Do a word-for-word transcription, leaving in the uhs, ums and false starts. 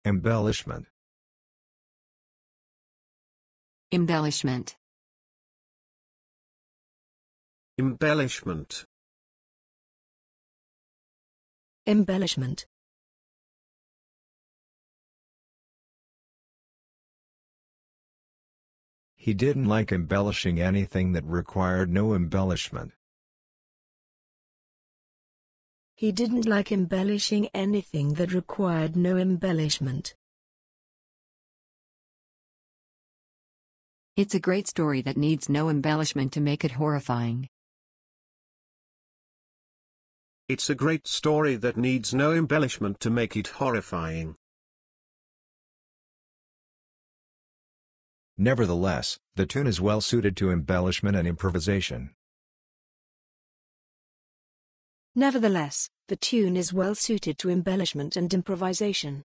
Embellishment. Embellishment. Embellishment. Embellishment. He didn't like embellishing anything that required no embellishment. He didn't like embellishing anything that required no embellishment. It's a great story that needs no embellishment to make it horrifying. It's a great story that needs no embellishment to make it horrifying. Nevertheless, the tune is well suited to embellishment and improvisation. Nevertheless, the tune is well suited to embellishment and improvisation.